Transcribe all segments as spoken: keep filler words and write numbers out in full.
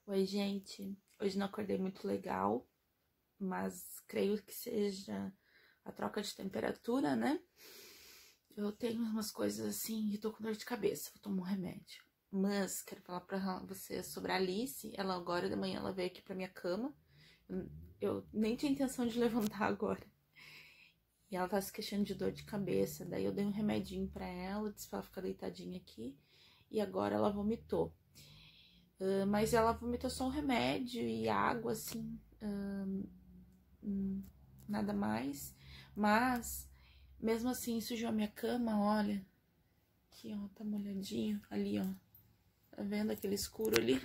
Oi, gente. Hoje não acordei muito legal, mas creio que seja a troca de temperatura, né? Eu tenho umas coisas assim e tô com dor de cabeça, vou tomar um remédio. Mas quero falar pra vocês sobre a Alice. Ela agora de manhã ela veio aqui pra minha cama. Eu nem tinha intenção de levantar agora. E ela tá se queixando de dor de cabeça. Daí eu dei um remedinho pra ela, disse pra ela ficar deitadinha aqui. E agora ela vomitou. Uh, mas ela vomitou só um remédio e água, assim, uh, hum, nada mais. Mas, mesmo assim, sujou a minha cama, olha. Aqui, ó, tá molhadinho. Ali, ó. Tá vendo aquele escuro ali?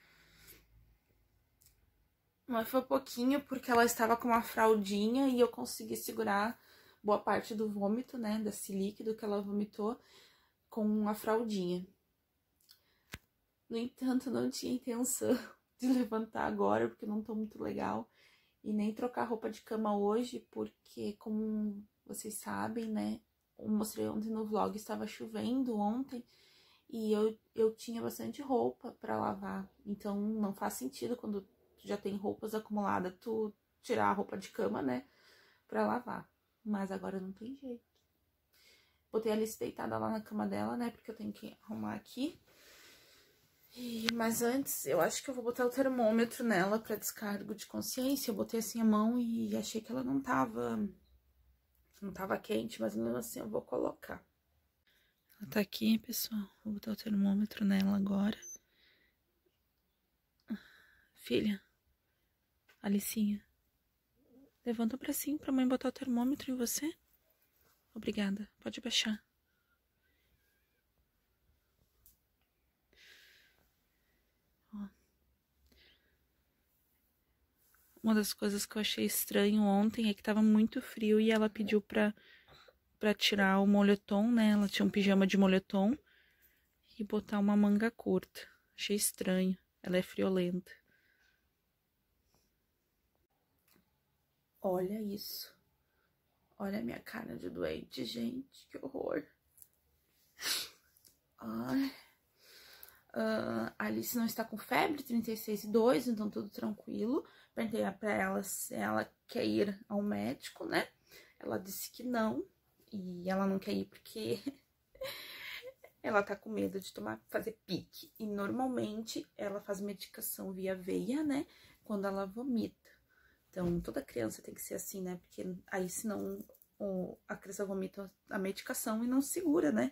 Mas foi pouquinho, porque ela estava com uma fraldinha e eu consegui segurar boa parte do vômito, né, desse líquido que ela vomitou com a fraldinha. No entanto, não tinha intenção de levantar agora, porque não tô muito legal. E nem trocar roupa de cama hoje, porque, como vocês sabem, né? Eu mostrei ontem no vlog, estava chovendo ontem. E eu, eu tinha bastante roupa pra lavar. Então, não faz sentido quando tu já tem roupas acumuladas, tu tirar a roupa de cama, né? Pra lavar. Mas agora não tem jeito. Botei a Alice deitada lá na cama dela, né? Porque eu tenho que arrumar aqui. E, mas antes, eu acho que eu vou botar o termômetro nela pra descargo de consciência. Eu botei assim a mão e achei que ela não tava, não tava quente, mas mesmo assim eu vou colocar. Ela tá aqui, pessoal. Vou botar o termômetro nela agora. Filha, Alicinha, levanta pra cima pra mãe botar o termômetro em você. Obrigada, pode baixar. Uma das coisas que eu achei estranho ontem é que tava muito frio e ela pediu pra, pra tirar o moletom, né? Ela tinha um pijama de moletom e botar uma manga curta. Achei estranho. Ela é friolenta. Olha isso. Olha a minha cara de doente, gente. Que horror. Ai. Uh, a Alice não está com febre, trinta e seis vírgula dois, então tudo tranquilo. Perguntei pra ela se ela quer ir ao médico, né? Ela disse que não, e ela não quer ir porque ela tá com medo de tomar, fazer pique. E normalmente ela faz medicação via veia, né? Quando ela vomita. Então toda criança tem que ser assim, né? Porque aí senão o, a criança vomita a medicação e não segura, né?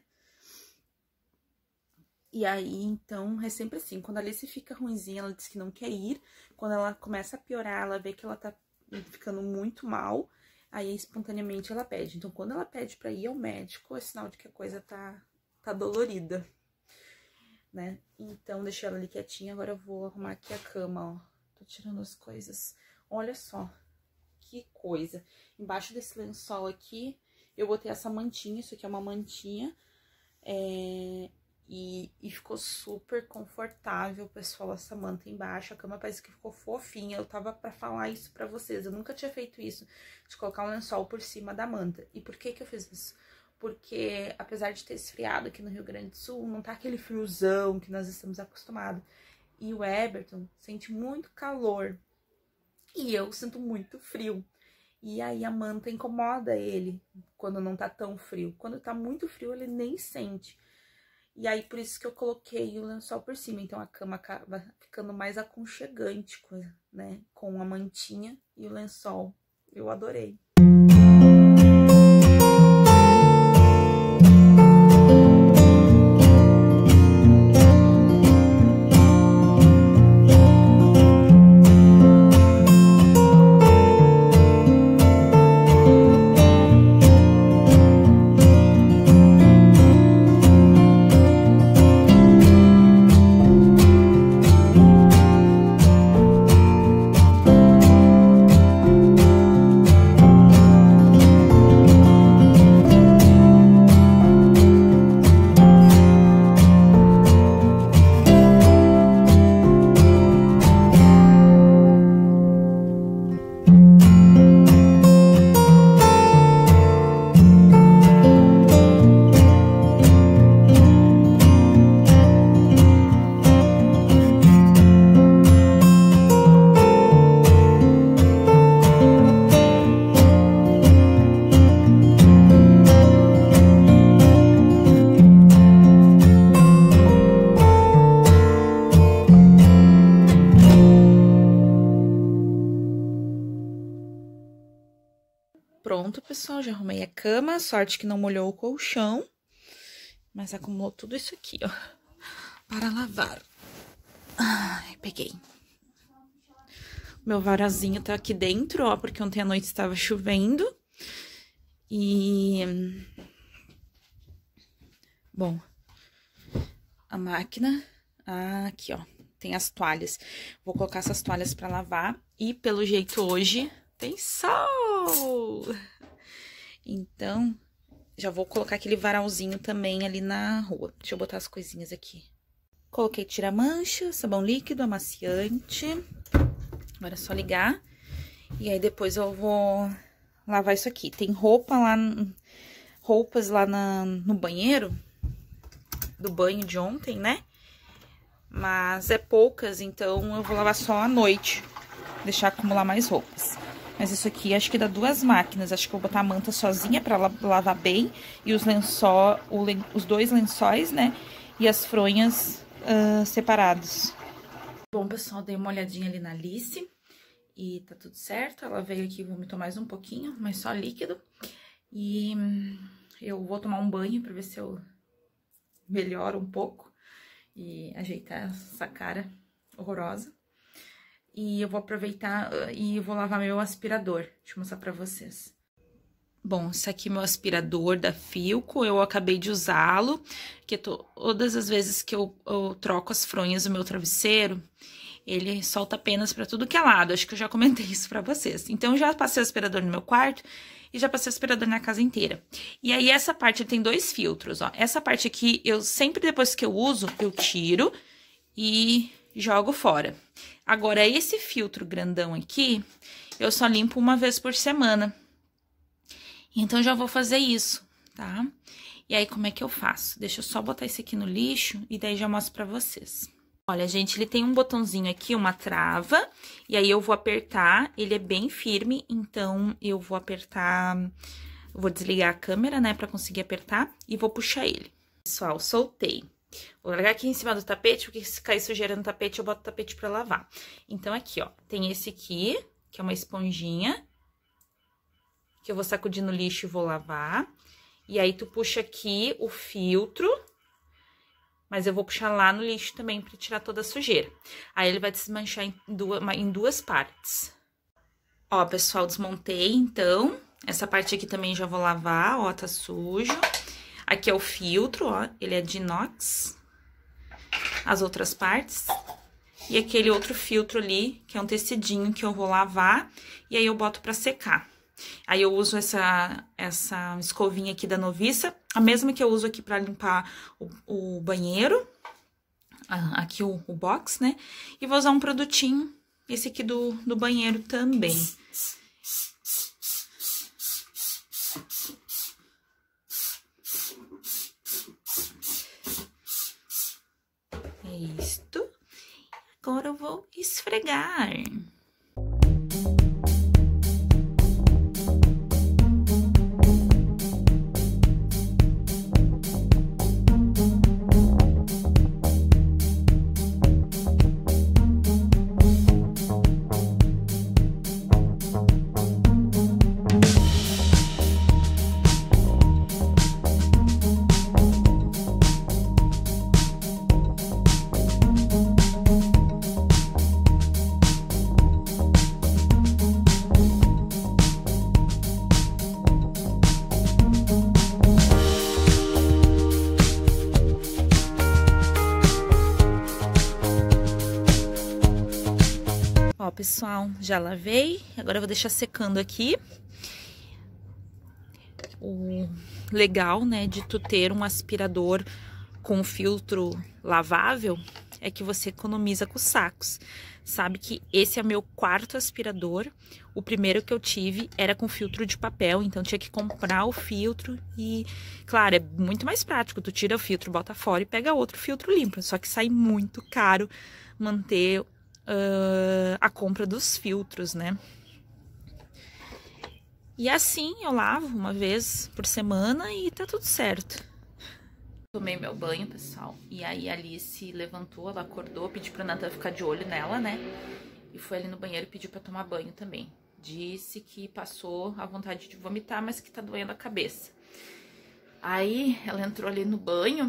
E aí, então, é sempre assim, quando a Alice fica ruinzinha, ela diz que não quer ir. Quando ela começa a piorar, ela vê que ela tá ficando muito mal, aí espontaneamente ela pede. Então, quando ela pede pra ir ao médico, é sinal de que a coisa tá, tá dolorida, né? Então, deixei ela ali quietinha, agora eu vou arrumar aqui a cama, ó. Tô tirando as coisas. Olha só, que coisa. Embaixo desse lençol aqui, eu botei essa mantinha, isso aqui é uma mantinha, é... E, e ficou super confortável, pessoal, essa manta embaixo. A cama parece que ficou fofinha. Eu tava pra falar isso pra vocês. Eu nunca tinha feito isso, de colocar um lençol por cima da manta. E por que que eu fiz isso? Porque, apesar de ter esfriado aqui no Rio Grande do Sul, não tá aquele friozão que nós estamos acostumados. E o Eberton sente muito calor. E eu sinto muito frio. E aí a manta incomoda ele quando não tá tão frio. Quando tá muito frio, ele nem sente. E aí, por isso que eu coloquei o lençol por cima. Então, a cama acaba ficando mais aconchegante, né? Com a mantinha e o lençol. Eu adorei. pronto, pessoal. Já arrumei a cama. Sorte que não molhou o colchão. Mas acumulou tudo isso aqui, ó. Para lavar. Ai, peguei. Meu varazinho tá aqui dentro, ó. Porque ontem à noite estava chovendo. E... Bom... A máquina... Ah, aqui, ó. Tem as toalhas. Vou colocar essas toalhas pra lavar. E, pelo jeito, hoje tem sol! Então, já vou colocar aquele varalzinho também ali na rua. Deixa eu botar as coisinhas aqui. Coloquei tira-mancha, sabão líquido, amaciante. Agora é só ligar. E aí, depois eu vou lavar isso aqui. Tem roupa lá... Roupas lá na, no banheiro. Do banho de ontem, né? Mas é poucas, então eu vou lavar só à noite. Deixar acumular mais roupas. Mas isso aqui acho que dá duas máquinas. Acho que eu vou botar a manta sozinha pra lavar bem. E os lençóis, len, os dois lençóis, né? E as fronhas uh, separados. Bom, pessoal, dei uma olhadinha ali na Alice. E tá tudo certo. Ela veio aqui e vomitou mais um pouquinho, mas só líquido. E eu vou tomar um banho pra ver se eu melhoro um pouco. E ajeitar essa cara horrorosa. E eu vou aproveitar e vou lavar meu aspirador. Deixa eu mostrar pra vocês. Bom, esse aqui é meu aspirador da Filco. Eu acabei de usá-lo. Porque todas as vezes que eu, eu troco as fronhas do meu travesseiro, ele solta penas pra tudo que é lado. Acho que eu já comentei isso pra vocês. Então, eu já passei o aspirador no meu quarto. E já passei o aspirador na casa inteira. E aí, essa parte tem dois filtros, ó. Essa parte aqui, eu sempre, depois que eu uso, eu tiro e jogo fora. Agora, esse filtro grandão aqui, eu só limpo uma vez por semana. Então, já vou fazer isso, tá? E aí, como é que eu faço? Deixa eu só botar esse aqui no lixo e daí já mostro pra vocês. Olha, gente, ele tem um botãozinho aqui, uma trava, e aí eu vou apertar, ele é bem firme, então eu vou apertar, vou desligar a câmera, né, pra conseguir apertar, e vou puxar ele. Pessoal, soltei. Vou largar aqui em cima do tapete, porque se cair sujeira no tapete, eu boto o tapete pra lavar. Então, aqui, ó, tem esse aqui, que é uma esponjinha, que eu vou sacudir no lixo e vou lavar. E aí, tu puxa aqui o filtro... Mas eu vou puxar lá no lixo também pra tirar toda a sujeira. Aí ele vai desmanchar em duas, em duas partes. Ó, pessoal, desmontei, então. Essa parte aqui também já vou lavar, ó, tá sujo. Aqui é o filtro, ó, ele é de inox. As outras partes. E aquele outro filtro ali, que é um tecidinho que eu vou lavar. E aí eu boto pra secar. Aí eu uso essa, essa escovinha aqui da Noviça, a mesma que eu uso aqui pra limpar o, o banheiro, aqui o, o box, né? E vou usar um produtinho, esse aqui do, do banheiro também. É isto. Agora eu vou esfregar. Ó, pessoal, já lavei, agora eu vou deixar secando aqui. O legal, né, de tu ter um aspirador com filtro lavável é que você economiza com os sacos. Sabe que esse é meu quarto aspirador. O primeiro que eu tive era com filtro de papel, então tinha que comprar o filtro e, claro, é muito mais prático. Tu tira o filtro, bota fora e pega outro filtro limpo. Só que sai muito caro manter Uh, a compra dos filtros, né? E assim eu lavo uma vez por semana e tá tudo certo. Tomei meu banho, pessoal, e aí a Alice levantou, ela acordou, pedi pra Nathan ficar de olho nela, né? E foi ali no banheiro e pediu pra tomar banho também. Disse que passou a vontade de vomitar, mas que tá doendo a cabeça. Aí, ela entrou ali no banho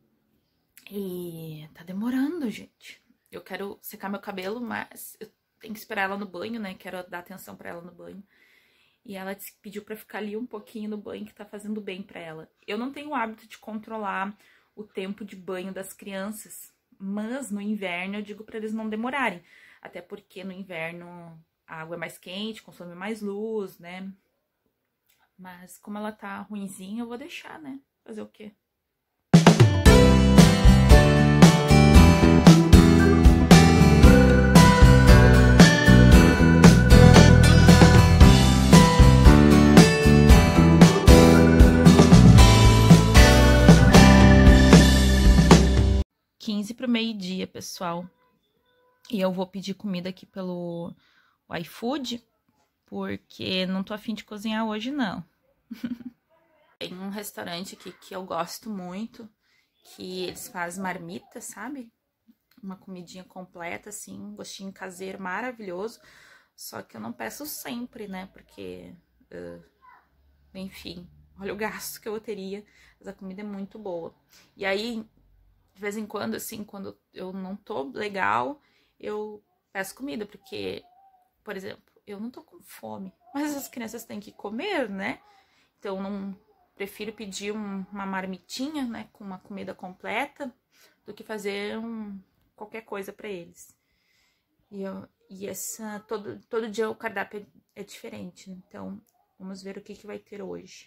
e tá demorando, gente. Eu quero secar meu cabelo, mas eu tenho que esperar ela no banho, né? Quero dar atenção pra ela no banho. E ela disse que pediu pra ficar ali um pouquinho no banho, que tá fazendo bem pra ela. Eu não tenho o hábito de controlar o tempo de banho das crianças, mas no inverno eu digo pra eles não demorarem. Até porque no inverno a água é mais quente, consome mais luz, né? Mas como ela tá ruinzinha, eu vou deixar, né? Fazer o quê? quinze para o meio-dia, pessoal. E eu vou pedir comida aqui pelo iFood, porque não tô afim de cozinhar hoje, não. Tem um restaurante aqui que eu gosto muito, que eles fazem marmita, sabe? Uma comidinha completa, assim, um gostinho caseiro maravilhoso. Só que eu não peço sempre, né? Porque, uh, enfim, olha o gasto que eu teria. Mas a comida é muito boa. E aí, de vez em quando, assim, quando eu não tô legal, eu peço comida, porque, por exemplo, eu não tô com fome, mas as crianças têm que comer, né? Então, não prefiro pedir um, uma marmitinha, né, com uma comida completa, do que fazer um, qualquer coisa pra eles. E, eu, e essa, todo, todo dia o cardápio é, é diferente, então, vamos ver o que, que vai ter hoje.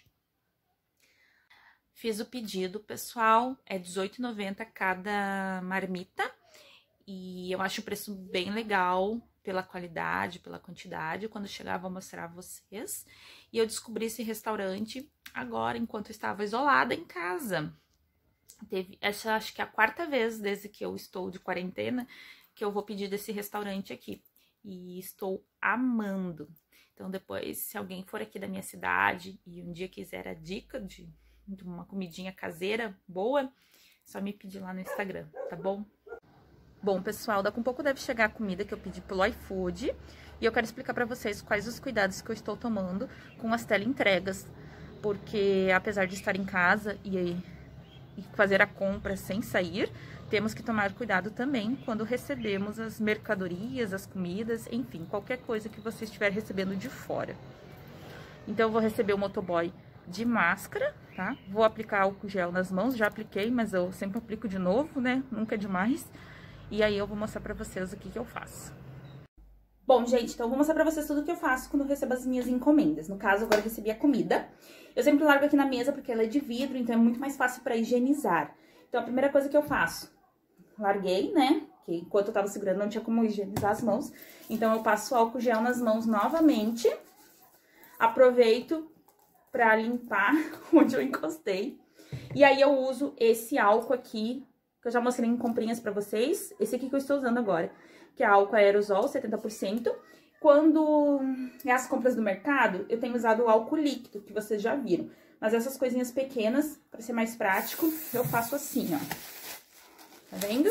Fiz o pedido, pessoal, é dezoito reais e noventa centavos cada marmita. E eu acho o preço bem legal, pela qualidade, pela quantidade. Quando chegar, vou mostrar a vocês. E eu descobri esse restaurante agora, enquanto eu estava isolada em casa. Teve, essa acho que é a quarta vez desde que eu estou de quarentena que eu vou pedir desse restaurante aqui. E estou amando. Então, depois, se alguém for aqui da minha cidade e um dia quiser a dica de... de uma comidinha caseira boa, é só me pedir lá no Instagram, tá bom? Bom, pessoal, daqui a um pouco deve chegar a comida que eu pedi pelo iFood e eu quero explicar pra vocês quais os cuidados que eu estou tomando com as teleentregas, porque apesar de estar em casa e, e fazer a compra sem sair, temos que tomar cuidado também quando recebemos as mercadorias, as comidas, enfim, qualquer coisa que você estiver recebendo de fora. Então, eu vou receber o motoboy de máscara, tá? Vou aplicar álcool gel nas mãos, já apliquei, mas eu sempre aplico de novo, né? Nunca é demais. E aí eu vou mostrar pra vocês o que que eu faço. Bom, gente, então eu vou mostrar pra vocês tudo que eu faço quando eu recebo as minhas encomendas. No caso, agora eu recebi a comida. Eu sempre largo aqui na mesa porque ela é de vidro, então é muito mais fácil pra higienizar. Então a primeira coisa que eu faço, larguei, né? Que enquanto eu tava segurando não tinha como higienizar as mãos. Então eu passo álcool gel nas mãos novamente. Aproveito pra limpar onde eu encostei. E aí eu uso esse álcool aqui, que eu já mostrei em comprinhas pra vocês. Esse aqui que eu estou usando agora, que é álcool aerosol, setenta por cento. Quando é as compras do mercado, eu tenho usado o álcool líquido, que vocês já viram. Mas essas coisinhas pequenas, pra ser mais prático, eu faço assim, ó. Tá vendo?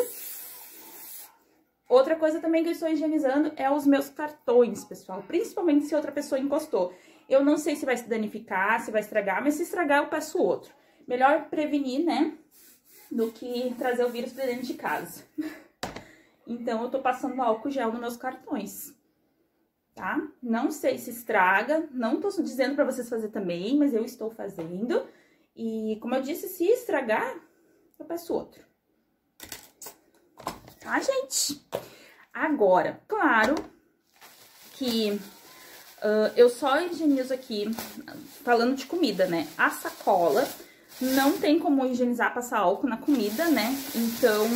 Outra coisa também que eu estou higienizando é os meus cartões, pessoal. Principalmente se outra pessoa encostou. Eu não sei se vai se danificar, se vai estragar, mas se estragar eu peço outro. Melhor prevenir, né, do que trazer o vírus pra dentro de casa. Então, eu tô passando álcool gel nos meus cartões, tá? Não sei se estraga, não tô dizendo pra vocês fazer também, mas eu estou fazendo. E, como eu disse, se estragar, eu peço outro. Tá, gente? Agora, claro que... Uh, eu só higienizo aqui, falando de comida, né? A sacola, não tem como higienizar, passar álcool na comida, né? Então,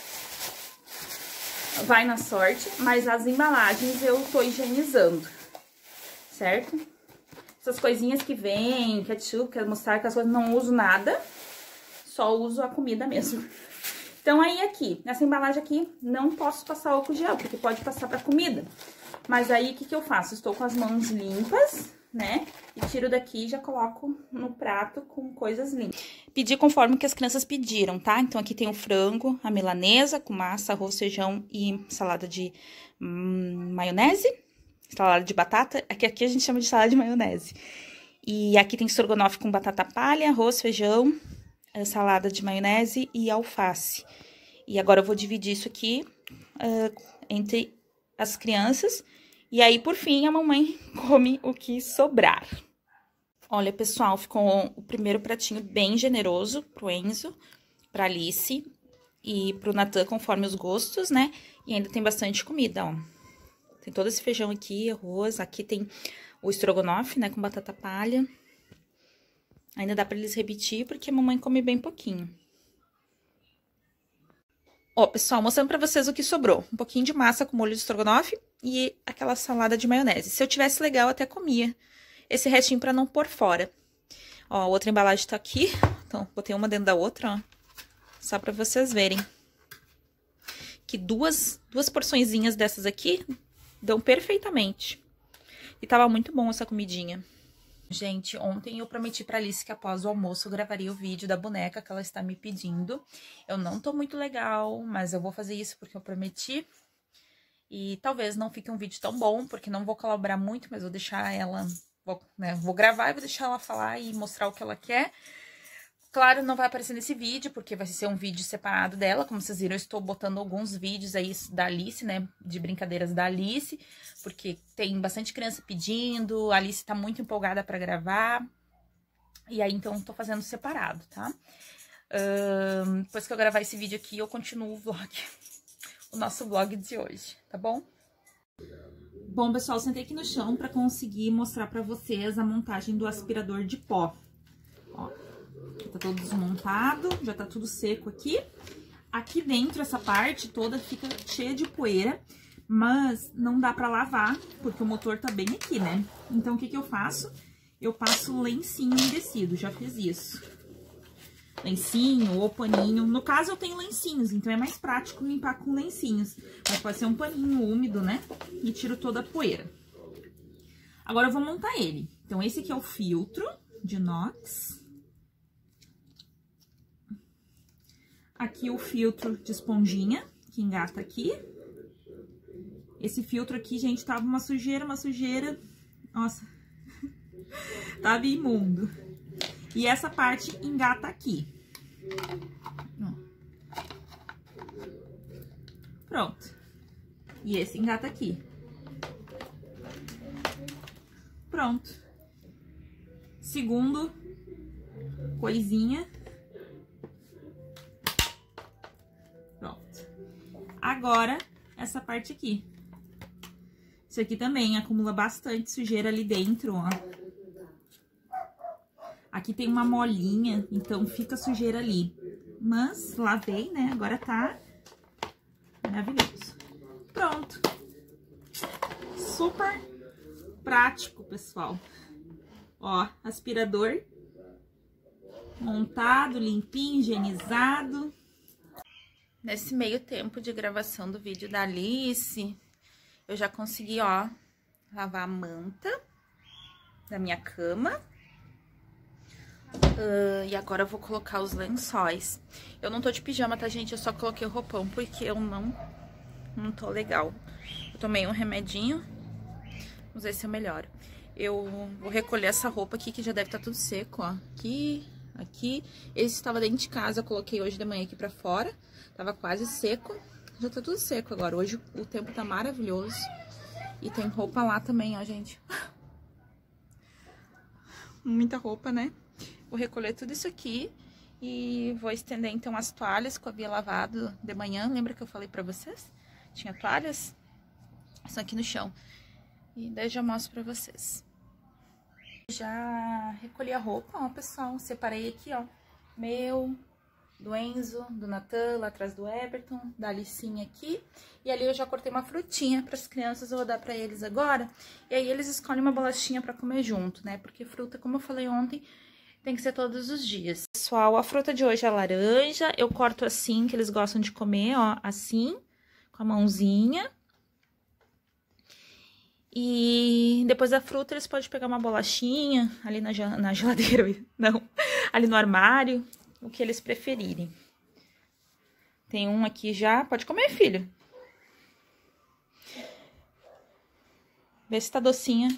vai na sorte. Mas as embalagens eu tô higienizando, certo? Essas coisinhas que vem, ketchup, quer mostrar que as coisas, não uso nada. Só uso a comida mesmo. Então, aí aqui, nessa embalagem aqui, não posso passar álcool gel, porque pode passar pra comida. Mas aí, o que que eu faço? Estou com as mãos limpas, né? E tiro daqui e já coloco no prato com coisas limpas. Pedi conforme que as crianças pediram, tá? Então, aqui tem o frango, a milanesa com massa, arroz, feijão e salada de hum, maionese. salada de batata, aqui, aqui a gente chama de salada de maionese. E aqui tem estrogonofe com batata palha, arroz, feijão, salada de maionese e alface. E agora eu vou dividir isso aqui uh, entre as crianças. E aí, por fim, a mamãe come o que sobrar. Olha, pessoal, ficou o primeiro pratinho bem generoso pro Enzo, pra Alice e pro Natan, conforme os gostos, né? E ainda tem bastante comida, ó. Tem todo esse feijão aqui, arroz. Aqui tem o estrogonofe, né, com batata palha. Ainda dá pra eles repetir, porque a mamãe come bem pouquinho. Ó, pessoal, mostrando pra vocês o que sobrou. Um pouquinho de massa com molho de estrogonofe e aquela salada de maionese. Se eu tivesse legal, eu até comia esse restinho pra não pôr fora. Ó, a outra embalagem tá aqui. Então, botei uma dentro da outra, ó. Só pra vocês verem. Que duas, duas porçõezinhas dessas aqui dão perfeitamente. E tava muito bom essa comidinha. Gente, ontem eu prometi pra Alice que após o almoço eu gravaria o vídeo da boneca que ela está me pedindo. Eu não tô muito legal, mas eu vou fazer isso porque eu prometi. E talvez não fique um vídeo tão bom, porque não vou colaborar muito, mas vou deixar ela... Vou, né, vou gravar e vou deixar ela falar e mostrar o que ela quer. Claro, não vai aparecer nesse vídeo, porque vai ser um vídeo separado dela. Como vocês viram, eu estou botando alguns vídeos aí da Alice, né? De brincadeiras da Alice, porque tem bastante criança pedindo, a Alice tá muito empolgada pra gravar. E aí, então, tô fazendo separado, tá? Uh, depois que eu gravar esse vídeo aqui, eu continuo o vlog, o nosso vlog de hoje, tá bom? Bom, pessoal, eu sentei aqui no chão pra conseguir mostrar pra vocês a montagem do aspirador de pó. Ó. Tá todo desmontado, já tá tudo seco aqui. Aqui dentro, essa parte toda fica cheia de poeira, mas não dá pra lavar, porque o motor tá bem aqui, né? Então, o que que eu faço? Eu passo lencinho umedecido, já fiz isso. Lencinho ou paninho. No caso, eu tenho lencinhos, então é mais prático limpar com lencinhos. Mas pode ser um paninho úmido, né? E tiro toda a poeira. Agora, eu vou montar ele. Então, esse aqui é o filtro de inox. Aqui o filtro de esponjinha, que engata aqui. Esse filtro aqui, gente, tava uma sujeira, uma sujeira. Nossa, tava imundo. E essa parte engata aqui. Pronto. E esse engata aqui. Pronto. Segundo coisinha. Agora, essa parte aqui. Isso aqui também acumula bastante sujeira ali dentro, ó. Aqui tem uma molinha, então fica sujeira ali. Mas lavei, né? Agora tá maravilhoso. Pronto. Super prático, pessoal. Ó, aspirador montado, limpinho, higienizado. Nesse meio tempo de gravação do vídeo da Alice, eu já consegui, ó, lavar a manta da minha cama. Uh, e agora eu vou colocar os lençóis. Eu não tô de pijama, tá, gente? Eu só coloquei o roupão porque eu não, não tô legal. Eu tomei um remedinho. Vamos ver se eu melhoro. Eu vou recolher essa roupa aqui, que já deve estar tudo seco, ó. Aqui, aqui. Esse estava dentro de casa, eu coloquei hoje de manhã aqui pra fora. Tava quase seco. Já tá tudo seco agora. Hoje o tempo tá maravilhoso. E tem roupa lá também, ó, gente. Muita roupa, né? Vou recolher tudo isso aqui e vou estender, então, as toalhas que eu havia lavado de manhã. Lembra que eu falei pra vocês? Tinha toalhas? Estão aqui no chão. E daí já mostro pra vocês. Já recolhi a roupa, ó, pessoal. Separei aqui, ó. Meu, do Enzo, do Natan, lá atrás do Everton, da Alicinha aqui. E ali eu já cortei uma frutinha para as crianças, eu vou dar para eles agora. E aí eles escolhem uma bolachinha para comer junto, né? Porque fruta, como eu falei ontem, tem que ser todos os dias. Pessoal, a fruta de hoje é laranja. Eu corto assim, que eles gostam de comer, ó, assim, com a mãozinha. E depois da fruta, eles podem pegar uma bolachinha ali na, na geladeira, não, ali no armário, o que eles preferirem. Tem um aqui já, pode comer, filho. Vê se tá docinha.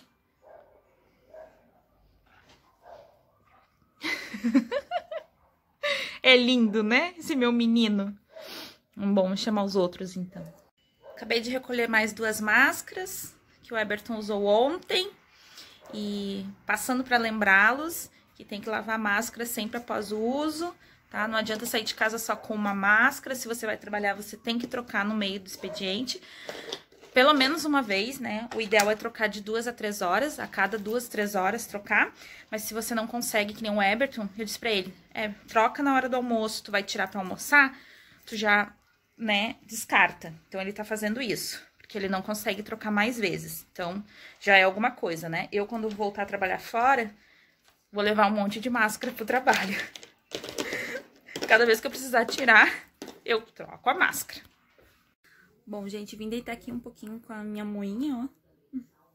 É lindo, né? Esse meu menino. Bom, vamos chamar os outros, então. Acabei de recolher mais duas máscaras que o Eberton usou ontem. E passando para lembrá-los que tem que lavar a máscara sempre após o uso, tá? Não adianta sair de casa só com uma máscara. Se você vai trabalhar, você tem que trocar no meio do expediente. Pelo menos uma vez, né? O ideal é trocar de duas a três horas, a cada duas, três horas trocar. Mas se você não consegue, que nem o Eberton, eu disse pra ele, é, troca na hora do almoço, tu vai tirar pra almoçar, tu já, né, descarta. Então, ele tá fazendo isso, porque ele não consegue trocar mais vezes. Então, já é alguma coisa, né? Eu, quando voltar a trabalhar fora, vou levar um monte de máscara pro trabalho. Cada vez que eu precisar tirar, eu troco a máscara. Bom, gente, vim deitar aqui um pouquinho com a minha moinha, ó.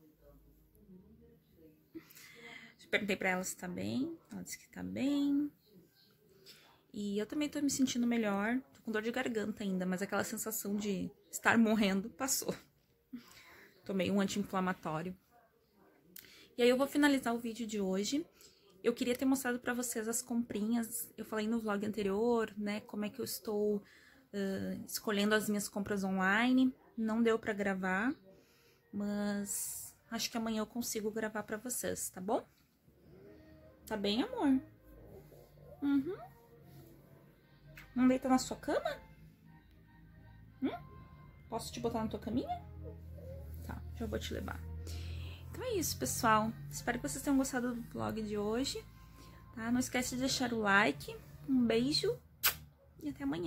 Perguntei pra ela se tá bem. Ela disse que tá bem. E eu também tô me sentindo melhor. Tô com dor de garganta ainda, mas aquela sensação de estar morrendo passou. Tomei um anti-inflamatório. E aí eu vou finalizar o vídeo de hoje. Eu queria ter mostrado pra vocês as comprinhas. Eu falei no vlog anterior, né, como é que eu estou... Uh, escolhendo as minhas compras online. Não deu pra gravar, mas acho que amanhã eu consigo gravar pra vocês, tá bom? Tá bem, amor? Uhum. Não deita na sua cama? Hum? Posso te botar na tua caminha? Tá, já vou te levar. Então é isso, pessoal. Espero que vocês tenham gostado do vlog de hoje, tá? Não esquece de deixar o like. Um beijo e até amanhã.